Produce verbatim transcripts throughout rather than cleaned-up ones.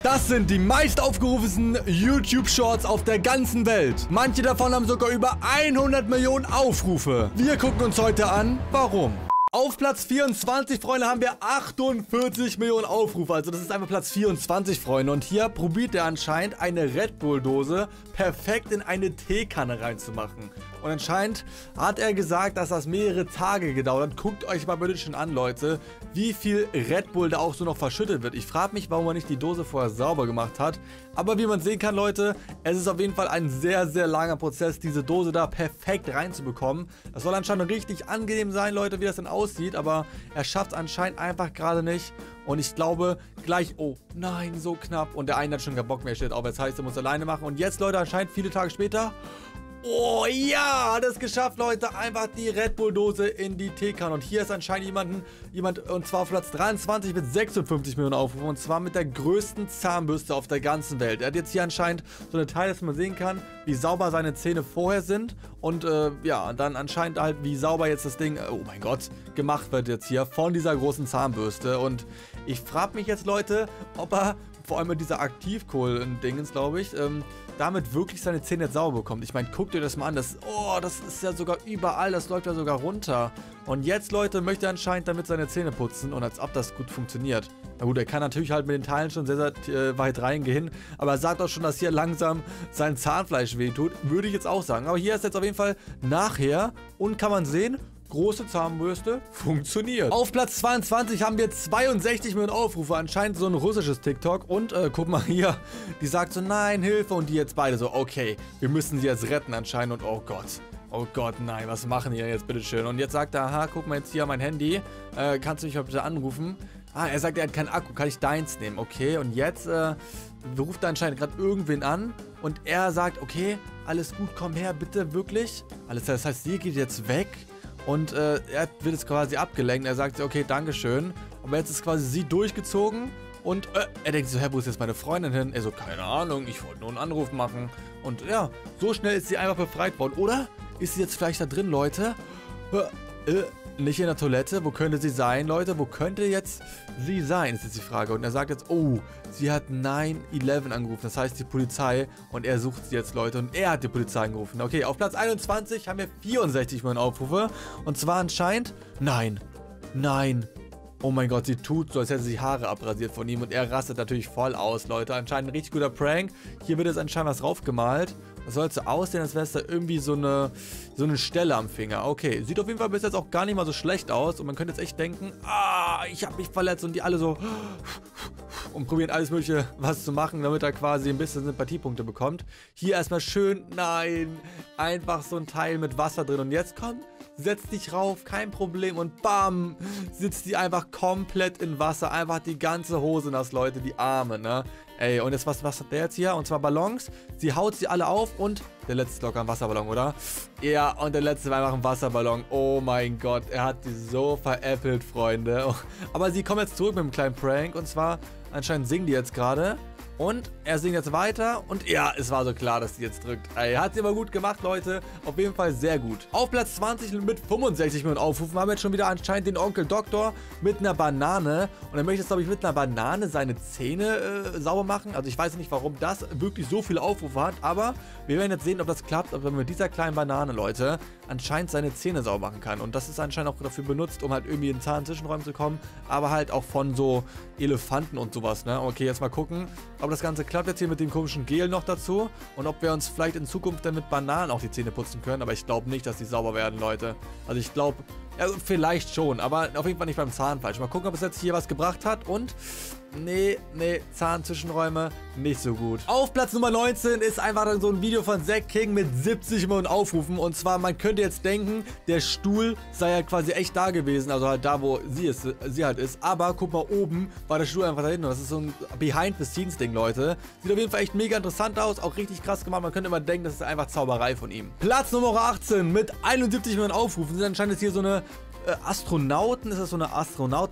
Das sind die meist aufgerufensten YouTube-Shorts auf der ganzen Welt. Manche davon haben sogar über hundert Millionen Aufrufe. Wir gucken uns heute an, warum. Auf Platz vierundzwanzig, Freunde, haben wir achtundvierzig Millionen Aufrufe. Also das ist einfach Platz vierundzwanzig, Freunde. Und hier probiert er anscheinend eine Red Bull-Dose perfekt in eine Teekanne reinzumachen. Und anscheinend hat er gesagt, dass das mehrere Tage gedauert hat. Guckt euch mal bitte schon an, Leute, wie viel Red Bull da auch so noch verschüttet wird. Ich frage mich, warum er nicht die Dose vorher sauber gemacht hat. Aber wie man sehen kann, Leute, es ist auf jeden Fall ein sehr, sehr langer Prozess, diese Dose da perfekt reinzubekommen. Das soll anscheinend richtig angenehm sein, Leute, wie das denn aussieht. Aber er schafft es anscheinend einfach gerade nicht. Und ich glaube, gleich, oh nein, so knapp. Und der eine hat schon keinen Bock mehr, steht auf. Das heißt, er muss alleine machen. Und jetzt, Leute, anscheinend viele Tage später... Oh ja, hat es geschafft, Leute. Einfach die Red Bull Dose in die Teekanne. Und hier ist anscheinend jemanden, jemand, und zwar auf Platz dreiundzwanzig mit sechsundfünfzig Millionen Aufrufen. Und zwar mit der größten Zahnbürste auf der ganzen Welt. Er hat jetzt hier anscheinend so eine Teil, dass man sehen kann, wie sauber seine Zähne vorher sind. Und äh, ja, dann anscheinend halt, wie sauber jetzt das Ding, oh mein Gott, gemacht wird jetzt hier von dieser großen Zahnbürste. Und ich frage mich jetzt, Leute, ob er, vor allem mit dieser Aktivkohl-Dingens, glaube ich, ähm, damit wirklich seine Zähne jetzt sauber bekommt. Ich meine, guckt euch das mal an. Das, oh, das ist ja sogar überall. Das läuft ja sogar runter. Und jetzt, Leute, möchte er anscheinend damit seine Zähne putzen. Und als ob das gut funktioniert. Na gut, er kann natürlich halt mit den Teilen schon sehr, sehr äh, weit reingehen. Aber er sagt auch schon, dass hier langsam sein Zahnfleisch wehtut. Würde ich jetzt auch sagen. Aber hier ist jetzt auf jeden Fall nachher. Und kann man sehen... Große Zahnbürste, funktioniert. Auf Platz zweiundzwanzig haben wir zweiundsechzig Millionen Aufrufe, anscheinend so ein russisches TikTok. Und äh, guck mal hier, die sagt so, nein, Hilfe. Und die jetzt beide so, okay, wir müssen sie jetzt retten anscheinend. Und oh Gott, oh Gott, nein, was machen die denn jetzt, bitteschön? Und jetzt sagt er, aha, guck mal jetzt hier mein Handy, äh, kannst du mich mal bitte anrufen? Ah, er sagt, er hat keinen Akku, kann ich deins nehmen? Okay, und jetzt äh, ruft er anscheinend gerade irgendwen an. Und er sagt, okay, alles gut, komm her, bitte, wirklich? Alles, das heißt, sie geht jetzt weg. Und äh, er wird jetzt quasi abgelenkt. Er sagt, okay, dankeschön. Aber jetzt ist quasi sie durchgezogen. Und äh, er denkt so, hä, wo ist jetzt meine Freundin hin? Er so, keine Ahnung, ich wollte nur einen Anruf machen. Und ja, so schnell ist sie einfach befreit worden. Oder ist sie jetzt vielleicht da drin, Leute? Äh, äh, nicht in der Toilette. Wo könnte sie sein, Leute? Wo könnte jetzt sie sein, ist jetzt die Frage. Und er sagt jetzt, oh, sie hat neun elf angerufen. Das heißt, die Polizei. Und er sucht sie jetzt, Leute. Und er hat die Polizei angerufen. Okay, auf Platz einundzwanzig haben wir vierundsechzig Millionen Aufrufe. Und zwar anscheinend, nein, nein. Oh mein Gott, sie tut so, als hätte sie die Haare abrasiert von ihm. Und er rastet natürlich voll aus, Leute. Anscheinend ein richtig guter Prank. Hier wird jetzt anscheinend was draufgemalt. Das soll so aussehen, als wäre es da irgendwie so eine, so eine Stelle am Finger. Okay, sieht auf jeden Fall bis jetzt auch gar nicht mal so schlecht aus. Und man könnte jetzt echt denken, ah, ich habe mich verletzt. Und die alle so... und probieren alles mögliche was zu machen, damit er quasi ein bisschen Sympathiepunkte bekommt. Hier erstmal schön, nein, einfach so ein Teil mit Wasser drin. Und jetzt komm, setz dich rauf, kein Problem. Und bam, sitzt die einfach komplett in Wasser. Einfach die ganze Hose nass, Leute, die Arme, ne? Ey, und jetzt was, was hat der jetzt hier? Und zwar Ballons. Sie haut sie alle auf und der letzte ist locker ein Wasserballon, oder? Ja, und der letzte war einfach ein Wasserballon. Oh mein Gott, er hat die so veräppelt, Freunde. Aber sie kommen jetzt zurück mit einem kleinen Prank. Und zwar, anscheinend singen die jetzt gerade. Und er singt jetzt weiter und ja, es war so klar, dass die jetzt drückt. Ey, hat sie aber gut gemacht, Leute. Auf jeden Fall sehr gut. Auf Platz zwanzig mit fünfundsechzig Millionen Aufrufen haben wir jetzt schon wieder anscheinend den Onkel Doktor mit einer Banane. Und er möchte jetzt, glaube ich, mit einer Banane seine Zähne äh, sauber machen. Also ich weiß nicht, warum das wirklich so viele Aufrufe hat. Aber wir werden jetzt sehen, ob das klappt. Ob er mit dieser kleinen Banane, Leute, anscheinend seine Zähne sauber machen kann. Und das ist anscheinend auch dafür benutzt, um halt irgendwie in Zahnzwischenräumen zu kommen. Aber halt auch von so Elefanten und sowas, ne? Okay, jetzt mal gucken, ob das Ganze klappt jetzt hier mit dem komischen Gel noch dazu. Und ob wir uns vielleicht in Zukunft dann mit Bananen auch die Zähne putzen können. Aber ich glaube nicht, dass die sauber werden, Leute. Also ich glaube, ja, vielleicht schon. Aber auf jeden Fall nicht beim Zahnfleisch. Mal gucken, ob es jetzt hier was gebracht hat. Und nee, nee, Zahnzwischenräume nicht so gut. Auf Platz Nummer neunzehn ist einfach so ein Video von Zack King mit siebzig Millionen Aufrufen. Und zwar, man könnte jetzt denken, der Stuhl sei ja quasi echt da gewesen. Also halt da, wo sie, ist, sie halt ist. Aber guck mal, oben war der Stuhl einfach da hinten. Und das ist so ein Behind-the-Scenes-Ding, Leute. Sieht auf jeden Fall echt mega interessant aus. Auch richtig krass gemacht. Man könnte immer denken, das ist einfach Zauberei von ihm. Platz Nummer achtzehn mit einundsiebzig Millionen Aufrufen. Sind anscheinend hier so eine äh, Astronauten. Ist das so eine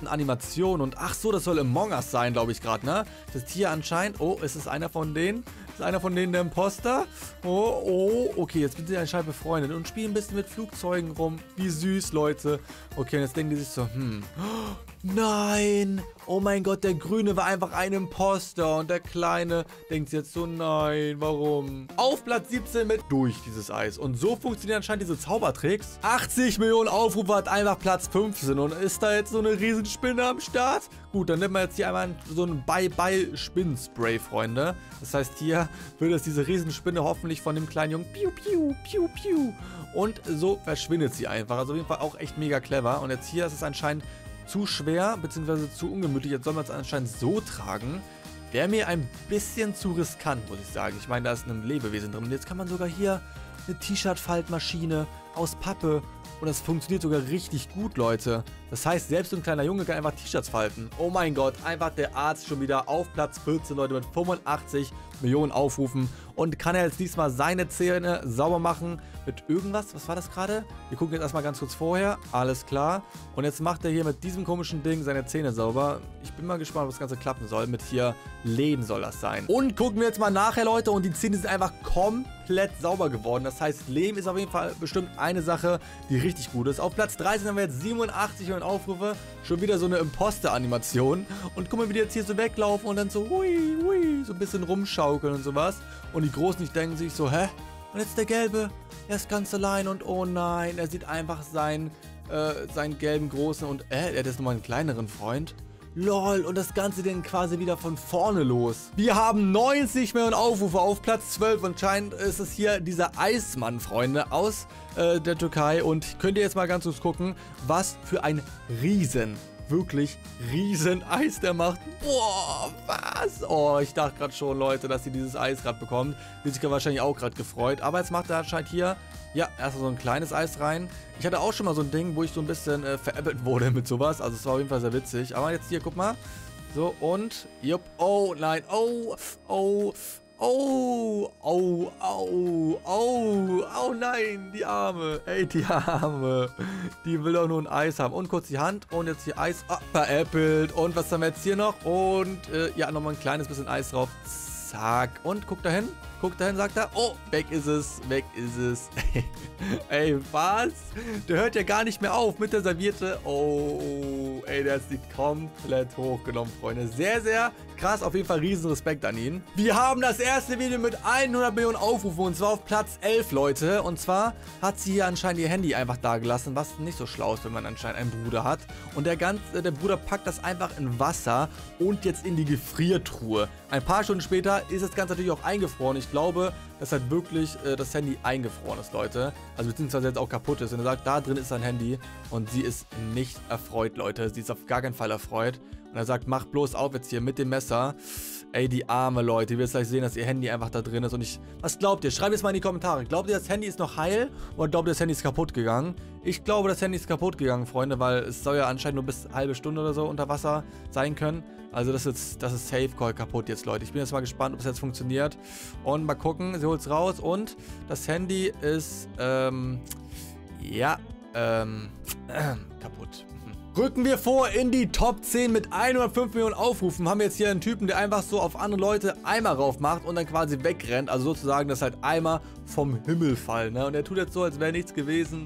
Astronauten-Animation? Und ach so, das soll Among Us sein, glaube ich gerade, ne? Das ist hier anscheinend. Oh, ist es einer von denen? Ist einer von denen der Imposter? Oh, oh, okay, jetzt sind sie anscheinend befreundet und spielen ein bisschen mit Flugzeugen rum. Wie süß, Leute. Okay, und jetzt denken die sich so, hm, nein, oh mein Gott, der Grüne war einfach ein Imposter und der Kleine denkt sich jetzt so, nein, warum? Auf Platz siebzehn mit durch dieses Eis. Und so funktionieren anscheinend diese Zaubertricks. achtzig Millionen Aufrufe hat einfach Platz fünfzehn und ist da jetzt so eine Riesenspinne am Start? Gut, dann nimmt man jetzt hier einmal so ein Bye-Bye-Spinnenspray, Freunde. Das heißt, hier wird es diese Riesenspinne hoffentlich von dem kleinen Jungen piu, piu, piu, piu. Und so verschwindet sie einfach. Also auf jeden Fall auch echt mega clever. Und jetzt hier ist es anscheinend zu schwer, beziehungsweise zu ungemütlich. Jetzt soll man es anscheinend so tragen. Wäre mir ein bisschen zu riskant, muss ich sagen. Ich meine, da ist ein Lebewesen drin. Und jetzt kann man sogar hier eine T-Shirt-Faltmaschine aus Pappe. Und das funktioniert sogar richtig gut, Leute. Das heißt, selbst so ein kleiner Junge kann einfach T-Shirts falten. Oh mein Gott, einfach der Arzt schon wieder auf Platz vierzehn, Leute, mit fünfundachtzig Millionen Aufrufen. Und kann er jetzt diesmal seine Zähne sauber machen mit irgendwas? Was war das gerade? Wir gucken jetzt erstmal ganz kurz vorher. Alles klar. Und jetzt macht er hier mit diesem komischen Ding seine Zähne sauber. Ich bin mal gespannt, ob das Ganze klappen soll. Mit hier Lehm soll das sein. Und gucken wir jetzt mal nachher, Leute. Und die Zähne sind einfach komplett sauber geworden. Das heißt, Lehm ist auf jeden Fall bestimmt eine Sache, die richtig gut ist. Auf Platz dreizehn haben wir jetzt siebenundachtzig Millionen Aufrufe. Schon wieder so eine Imposter-Animation. Und guck mal, wie die jetzt hier so weglaufen und dann so hui, hui, so ein bisschen rumschaukeln und sowas. Und die Großen, die denken sich so, hä? Und jetzt der Gelbe, er ist ganz allein und oh nein, er sieht einfach seinen, äh, seinen gelben Großen und, äh, er hat jetzt nochmal einen kleineren Freund. Lol, und das Ganze dann quasi wieder von vorne los. Wir haben neunzig Millionen Aufrufe auf Platz zwölf und anscheinend ist es hier dieser Eismann, Freunde, aus äh, der Türkei. Und könnt ihr jetzt mal ganz kurz gucken, was für ein Riesen, wirklich riesen Eis der macht. Boah, was? Oh, ich dachte gerade schon, Leute, dass ihr dieses Eis gerade bekommt. Die sich wahrscheinlich auch gerade gefreut. Aber jetzt macht er anscheinend hier, ja, erstmal so ein kleines Eis rein. Ich hatte auch schon mal so ein Ding, wo ich so ein bisschen äh, veräppelt wurde mit sowas. Also es war auf jeden Fall sehr witzig. Aber jetzt hier, guck mal. So, und, jupp, oh, nein, oh, oh, oh, oh, oh, oh, oh, nein, die Arme, ey, die Arme. Die will doch nur ein Eis haben. Und kurz die Hand und jetzt hier Eis, ah, veräppelt. Und was haben wir jetzt hier noch? Und, äh, ja, nochmal ein kleines bisschen Eis drauf. Zack. Und guck dahin. Guck dahin, sagt er. Oh, weg ist es. Weg ist es. Ey, was? Der hört ja gar nicht mehr auf mit der Serviette. Oh, ey, der hat sich komplett hochgenommen, Freunde. Sehr, sehr krass. Auf jeden Fall riesen Respekt an ihn. Wir haben das erste Video mit hundert Millionen Aufrufen und zwar auf Platz elf, Leute. Und zwar hat sie hier anscheinend ihr Handy einfach da gelassen, was nicht so schlau ist, wenn man anscheinend einen Bruder hat. Und der, ganze, der Bruder packt das einfach in Wasser und jetzt in die Gefriertruhe. Ein paar Stunden später ist das Ganze natürlich auch eingefroren. Ich glaube, dass halt wirklich äh, das Handy eingefroren ist, Leute. Also beziehungsweise jetzt auch kaputt ist. Und er sagt, da drin ist sein Handy. Und sie ist nicht erfreut, Leute. Sie ist auf gar keinen Fall erfreut. Und er sagt, mach bloß auf jetzt hier mit dem Messer. Ey, die arme Leute. Ihr werdet gleich sehen, dass ihr Handy einfach da drin ist. Und ich... Was glaubt ihr? Schreibt jetzt mal in die Kommentare. Glaubt ihr, das Handy ist noch heil? Oder glaubt ihr, das Handy ist kaputt gegangen? Ich glaube, das Handy ist kaputt gegangen, Freunde. Weil es soll ja anscheinend nur bis eine halbe Stunde oder so unter Wasser sein können. Also das ist, das ist Safe Call kaputt jetzt, Leute. Ich bin jetzt mal gespannt, ob es jetzt funktioniert. Und mal gucken. Sie holt es raus. Und das Handy ist, ähm... ja, ähm... Äh, kaputt. Rücken wir vor in die Top zehn mit hundertfünf Millionen Aufrufen. Haben wir jetzt hier einen Typen, der einfach so auf andere Leute Eimer rauf macht und dann quasi wegrennt. Also sozusagen, dass halt Eimer vom Himmel fallen. Ne? Und er tut jetzt so, als wäre nichts gewesen.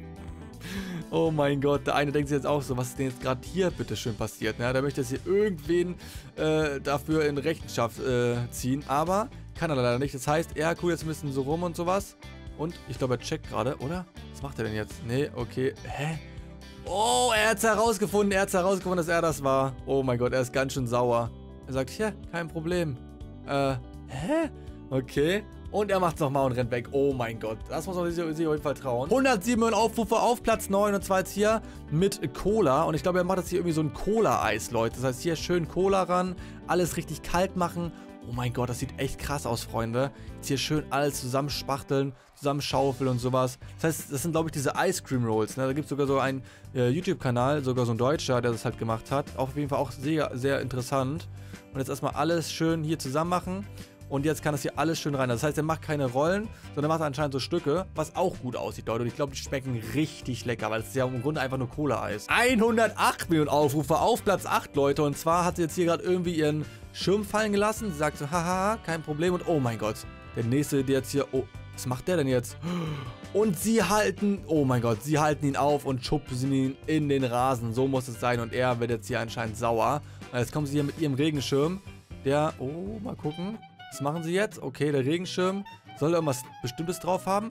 Oh mein Gott, der eine denkt sich jetzt auch so, was ist denn jetzt gerade hier bitte schön passiert. Ne? Der möchte jetzt hier irgendwen äh, dafür in Rechenschaft äh, ziehen. Aber kann er leider nicht. Das heißt, er guckt jetzt ein bisschen so rum und sowas. Und ich glaube, er checkt gerade, oder? Was macht er denn jetzt? Nee, okay. Hä? Oh, er hat es herausgefunden. Er hat es herausgefunden, dass er das war. Oh mein Gott, er ist ganz schön sauer. Er sagt, ja, kein Problem. Äh, hä? Okay. Und er macht es nochmal und rennt weg. Oh mein Gott. Das muss man sich auf jeden Fall trauen. hundertsieben Millionen Aufrufe auf Platz neun. Und zwar jetzt hier mit Cola. Und ich glaube, er macht jetzt hier irgendwie so ein Cola-Eis, Leute. Das heißt, hier schön Cola ran. Alles richtig kalt machen. Oh mein Gott, das sieht echt krass aus, Freunde. Jetzt hier schön alles zusammenspachteln, zusammenschaufeln und sowas. Das heißt, das sind, glaube ich, diese Ice Cream Rolls. Ne? Da gibt es sogar so einen äh, YouTube-Kanal, sogar so ein Deutscher, der das halt gemacht hat. Auch auf jeden Fall auch sehr, sehr interessant. Und jetzt erstmal alles schön hier zusammen machen. Und jetzt kann das hier alles schön rein. Das heißt, er macht keine Rollen, sondern macht anscheinend so Stücke, was auch gut aussieht, Leute. Und ich glaube, die schmecken richtig lecker, weil es ist ja im Grunde einfach nur Cola-Eis. hundertacht Millionen Aufrufe auf Platz acht, Leute. Und zwar hat sie jetzt hier gerade irgendwie ihren Schirm fallen gelassen. Sie sagt so, haha, kein Problem. Und oh mein Gott, der nächste, der jetzt hier, oh, was macht der denn jetzt? Und sie halten, oh mein Gott, sie halten ihn auf und schubsen ihn in den Rasen. So muss es sein. Und er wird jetzt hier anscheinend sauer. Und jetzt kommen sie hier mit ihrem Regenschirm. Der, oh, mal gucken. Was machen sie jetzt? Okay, der Regenschirm soll irgendwas Bestimmtes drauf haben.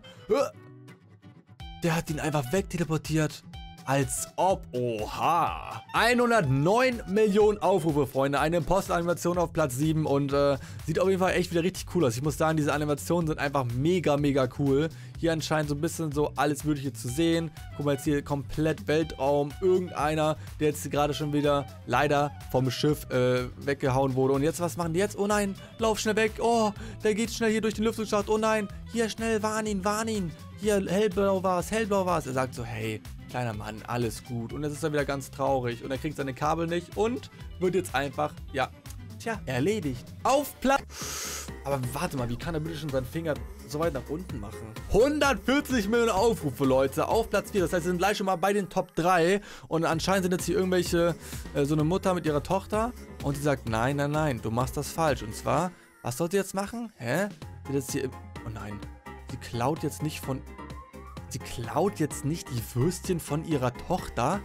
Der hat ihn einfach wegteleportiert. Als ob. Oha. hundertneun Millionen Aufrufe, Freunde. Eine Imposter-Animation auf Platz sieben. Und äh, sieht auf jeden Fall echt wieder richtig cool aus. Ich muss sagen, diese Animationen sind einfach mega, mega cool. Hier anscheinend so ein bisschen so alles Mögliche zu sehen. Guck mal, jetzt hier komplett Weltraum. Irgendeiner, der jetzt gerade schon wieder leider vom Schiff äh, weggehauen wurde. Und jetzt, was machen die jetzt? Oh nein, lauf schnell weg. Oh, der geht schnell hier durch den Lüftungsschacht. Oh nein, hier schnell, warn ihn, warn ihn. Hier, hellblau war es, hellblau war es. Er sagt so, hey, kleiner Mann, alles gut. Und jetzt ist er wieder ganz traurig. Und er kriegt seine Kabel nicht. Und wird jetzt einfach, ja, tja, erledigt. Auf Platz. Aber warte mal, wie kann er bitte schon seinen Finger so weit nach unten machen? hundertvierzig Millionen Aufrufe, Leute. Auf Platz vier. Das heißt, wir sind gleich schon mal bei den Top drei. Und anscheinend sind jetzt hier irgendwelche, äh, so eine Mutter mit ihrer Tochter. Und die sagt, nein, nein, nein, du machst das falsch. Und zwar, was soll sie jetzt machen? Hä? Sie jetzt hier, oh nein. Sie klaut jetzt nicht von... Sie klaut jetzt nicht die Würstchen von ihrer Tochter.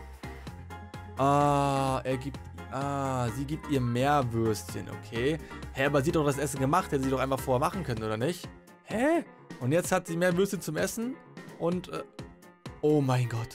Ah, er gibt... Ah, sie gibt ihr mehr Würstchen, okay. Hä, aber sie hat doch das Essen gemacht. Hätte sie doch einfach vorher machen können, oder nicht? Hä? Und jetzt hat sie mehr Würstchen zum Essen. Und, äh, oh mein Gott.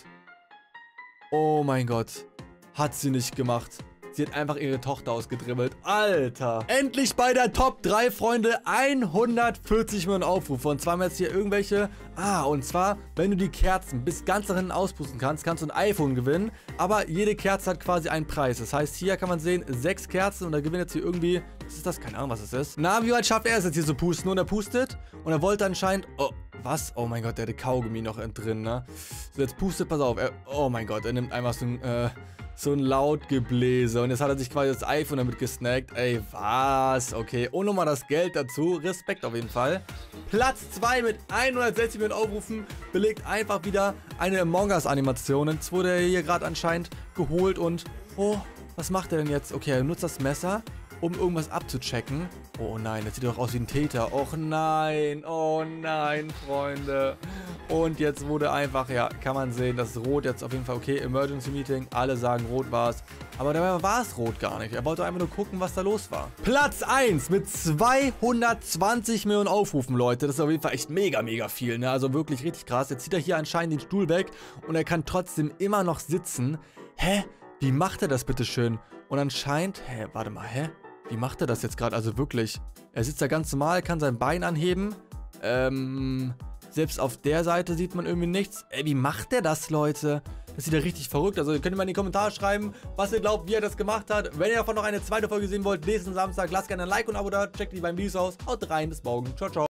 Oh mein Gott. Hat sie nicht gemacht. Sie hat einfach ihre Tochter ausgedribbelt. Alter. Endlich bei der Top drei, Freunde. hundertvierzig Millionen Aufrufe. Und zwar haben wir jetzt hier irgendwelche... Ah, und zwar, wenn du die Kerzen bis ganz nach hinten auspusten kannst, kannst du ein iPhone gewinnen. Aber jede Kerze hat quasi einen Preis. Das heißt, hier kann man sehen, sechs Kerzen. Und da gewinnt jetzt hier irgendwie... Was ist das? Keine Ahnung, was das ist. Na, wie weit schafft er es jetzt hier zu pusten? Und er pustet. Und er wollte anscheinend... Oh, was? Oh mein Gott, der hatte Kaugummi noch drin, ne? So, jetzt pustet, pass auf. Er, oh mein Gott, er nimmt einfach so ein... Äh, So ein Lautgebläse. Und jetzt hat er sich quasi das iPhone damit gesnackt. Ey, was? Okay. Und nochmal das Geld dazu. Respekt auf jeden Fall. Platz zwei mit hundertsechzig Millionen Aufrufen belegt einfach wieder eine Among Us Animation. Jetzt wurde er hier gerade anscheinend geholt und... Oh, was macht er denn jetzt? Okay, er nutzt das Messer, um irgendwas abzuchecken. Oh nein, das sieht doch aus wie ein Täter. Och nein, oh nein, Freunde. Und jetzt wurde einfach, ja, kann man sehen, dass Rot jetzt auf jeden Fall, okay, Emergency Meeting, alle sagen, Rot war es. Aber dabei war es Rot gar nicht. Er wollte einfach nur gucken, was da los war. Platz eins mit zweihundertzwanzig Millionen Aufrufen, Leute. Das ist auf jeden Fall echt mega, mega viel, ne? Also wirklich richtig krass. Jetzt zieht er hier anscheinend den Stuhl weg und er kann trotzdem immer noch sitzen. Hä? Wie macht er das bitte schön? Und anscheinend, hä, warte mal, hä? Wie macht er das jetzt gerade? Also wirklich, er sitzt da ganz normal, kann sein Bein anheben. Ähm... Selbst auf der Seite sieht man irgendwie nichts. Ey, wie macht der das, Leute? Das sieht ja richtig verrückt. Also, ihr könnt mal in die Kommentare schreiben, was ihr glaubt, wie er das gemacht hat. Wenn ihr davon noch eine zweite Folge sehen wollt, nächsten Samstag, lasst gerne ein Like und ein Abo da. Checkt die beiden Videos aus. Haut rein, bis morgen. Ciao, ciao.